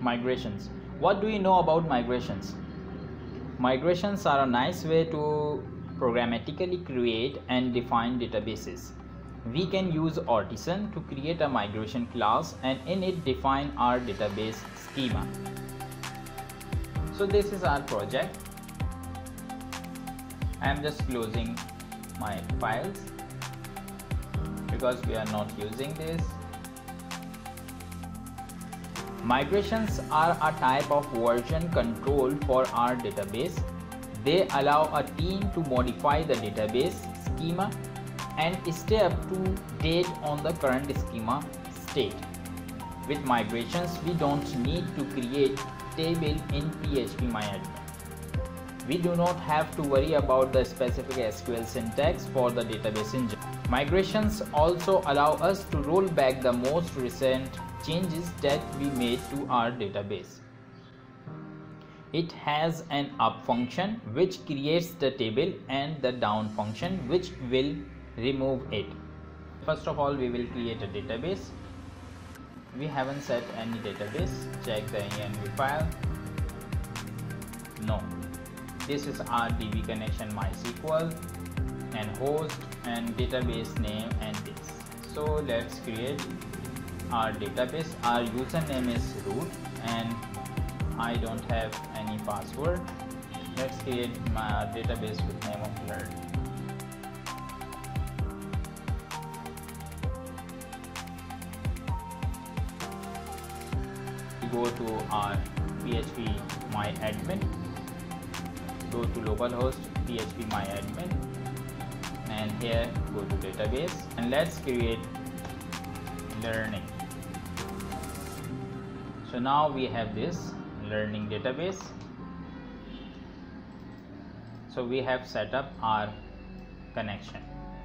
Migrations. What do you know about migrations? Migrations are a nice way to programmatically create and define databases. We can use Artisan to create a migration class and in it define our database schema. So this is our project. I am just closing my files because we are not using this. Migrations are a type of version control for our database. They allow a team to modify the database schema and stay up to date on the current schema state. With migrations, we don't need to create table in PHP-MyAdmin. We do not have to worry about the specific SQL syntax for the database engine. Migrations also allow us to roll back the most recent changes that we made to our database. It has an up function which creates the table and the down function which will remove it. First of all, we will create a database. We haven't set any database. Check the env file. No. This is our DB connection MySQL and host and database name and this. So let's create our database. Our username is root and I don't have any password. Let's create my database with name of learn. Go to our PHP-MyAdmin. Go to localhost PHP-MyAdmin and here go to database and let's create learning. So now we have this learning database. So we have set up our connection.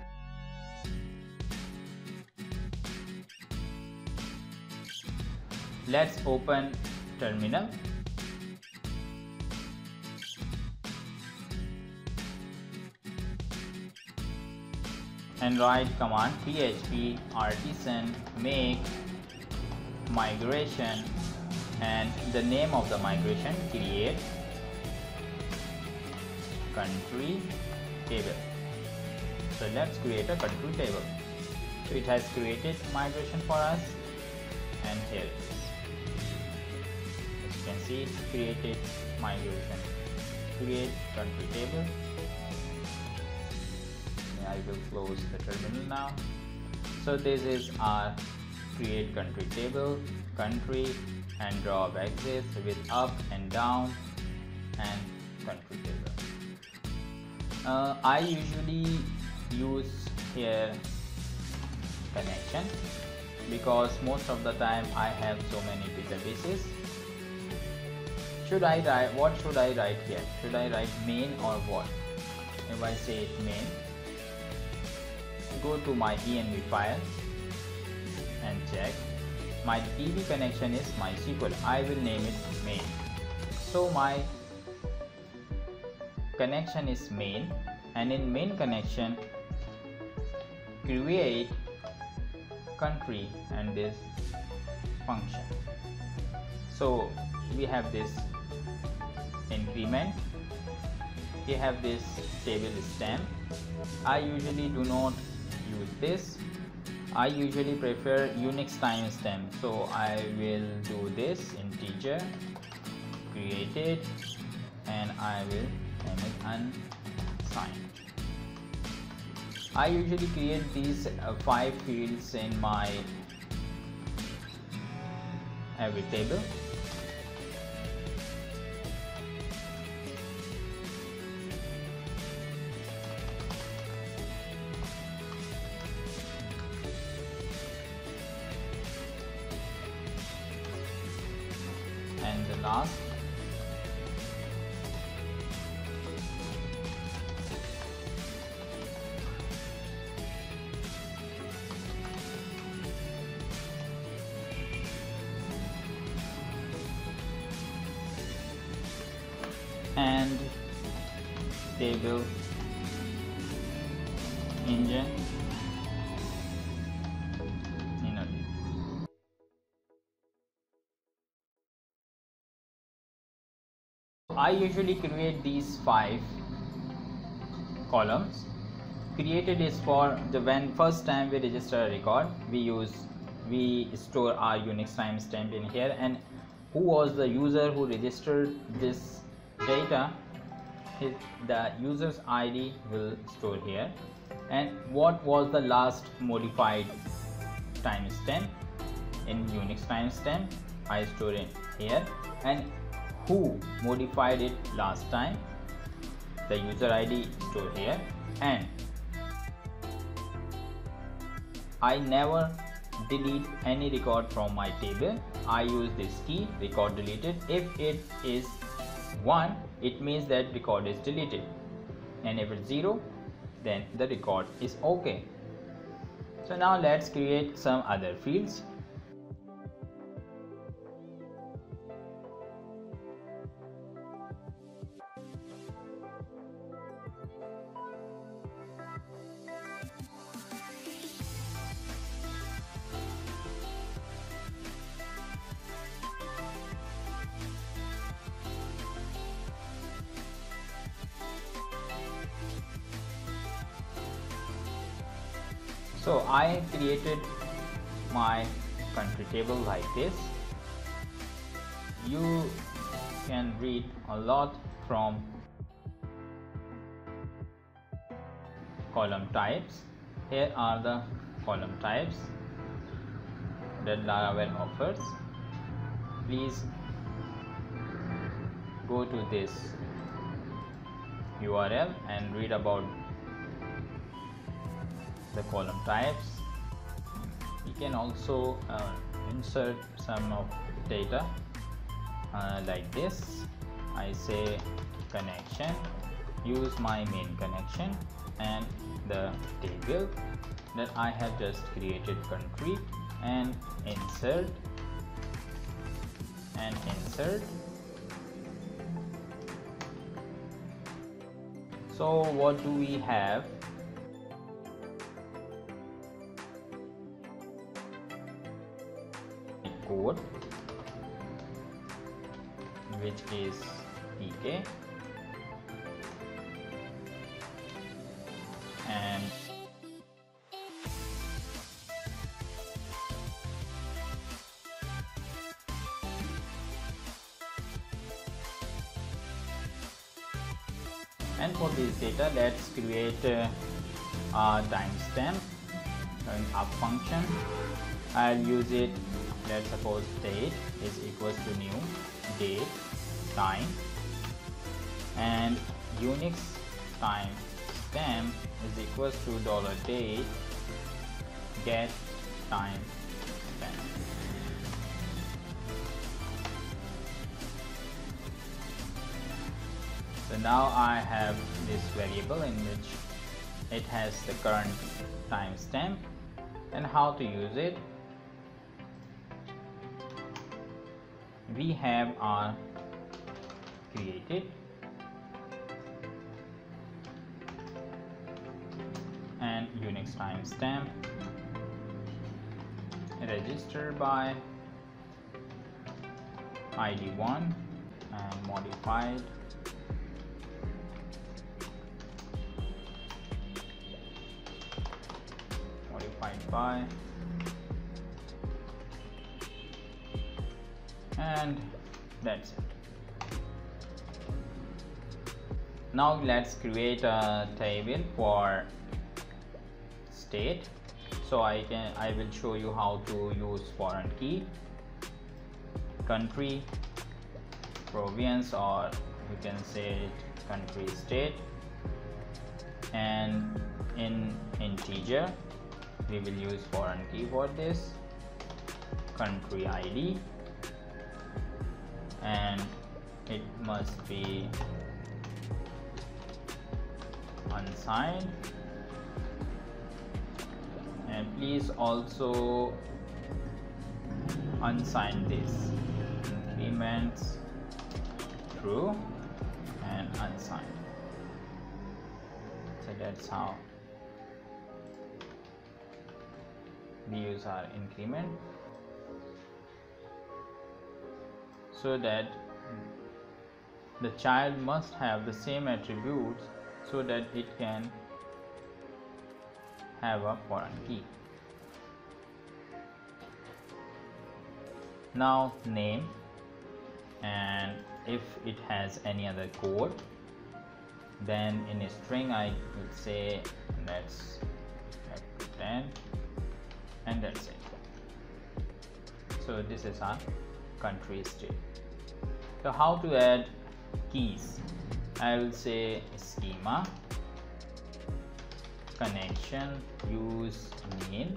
Let's open terminal. And write command php artisan make migration and the name of the migration create country table. So let's create a country table. So it has created migration for us and here it is. As you can see, it's created migration. Create country table. I will close the terminal now. So this is our create country table, country and draw axis with up and down and country table. I usually use here connection because most of the time I have so many databases. What should I write here? Should I write main or what? If I say main, go to my env file and check. My DB connection is MySQL. I will name it main. So my connection is main and in main connection create country and this function. So we have this increment. We have this table stem. I usually do not use this. I usually prefer Unix timestamp, so I will do this integer created and I will name it unsigned. I usually create these 5 fields in my every table. And the last and table engine I usually create these 5 columns. Created is for the when first time we register a record, we store our Unix timestamp in here, and who was the user who registered this data, the user's ID will store here, and what was the last modified timestamp in Unix timestamp I store it here, and who modified it last time, the user ID store here. And I never delete any record from my table. I use this key, record deleted. If it is 1, it means that record is deleted, and if it's 0, then the record is okay. So now let's create some other fields. So I created my country table like this. You can read a lot from column types. Here are the column types that Laravel offers. Please go to this URL and read about the column types. You can also insert some of data like this. I say connection, use my main connection, and the table that I have just created country, and insert and insert. So what do we have? Code, which is pk, and for this data, let's create a timestamp and up function. I'll use it. Let's suppose date is equals to new date time, and Unix timestamp is equals to $date get timestamp. So now I have this variable in which it has the current timestamp, and how to use it. We have our created and Unix timestamp, register by ID1 and modified by, and that's it. Now let's create a table for state. So I will show you how to use foreign key, country, province, or you can say it country state, and in integer we will use foreign key for this, country ID, and it must be unsigned, and please also unsign this, increments true and unsigned. So that's how we use our increment, so that the child must have the same attributes so that it can have a foreign key. Now name, and if it has any other code, then in a string I will say let's have 10, and that's it. So this is our country state. So how to add keys? I will say schema connection use main,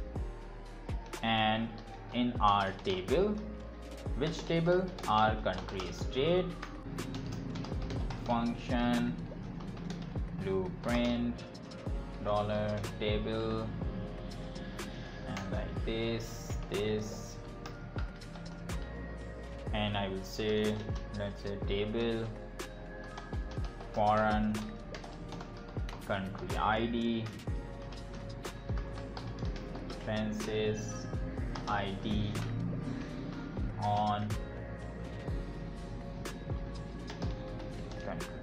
and in our table, which table? Our country state function blueprint $table, and like this, and I will say let's say table foreign country ID fences ID on country.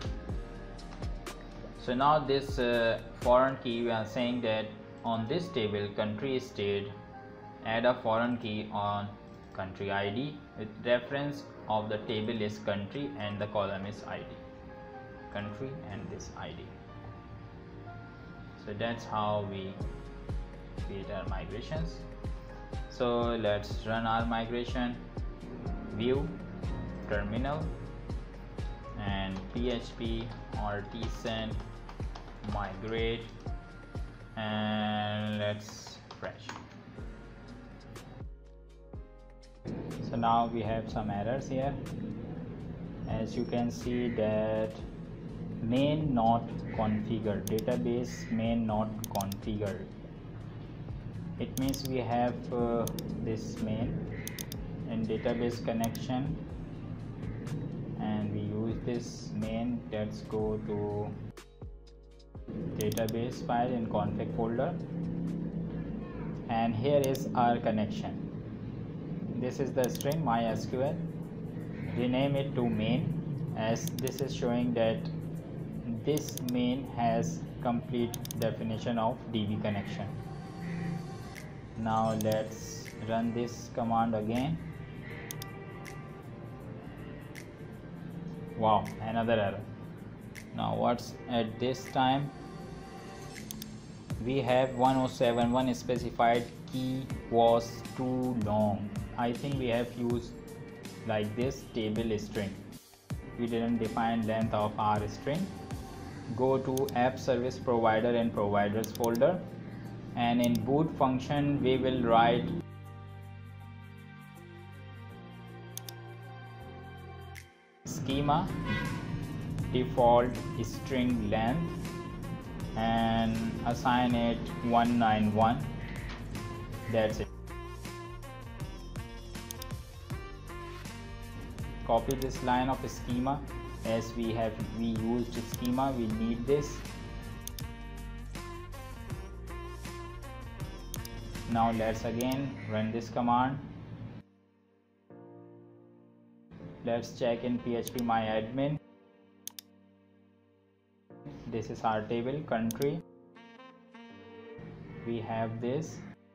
So now this foreign key, we are saying that on this table country state, add a foreign key on country ID with reference of the table is country and the column is ID, country and this ID. So that's how we create our migrations. So let's run our migration. View terminal and PHP artisan migrate, and let's refresh. So now we have some errors here. As you can see that main not configured, database main not configured. It means we have this main in database connection and we use this main. Let's go to database file in config folder, and here is our connection. This is the string MySQL. Rename it to main, as this is showing that this main has complete definition of DB connection. Now let's run this command again. Wow, another error. Now what's at this time? We have 1071 specified key was too long. I think we have used like this table string. We didn't define length of our string. Go to app service provider and providers folder, and in boot function we will write schema default string length and assign it 191. That's it. Copy this line of schema, as we used schema, we need this. Now let's again run this command. Let's check in PHP my admin. This is our table country. We have this.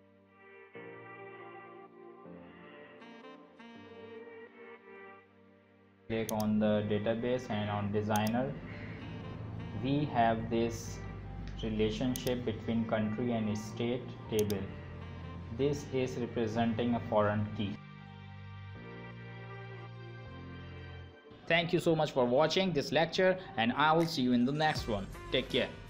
Click on the database and on designer. We have this relationship between country and state table. This is representing a foreign key. Thank you so much for watching this lecture, and I will see you in the next one. Take care.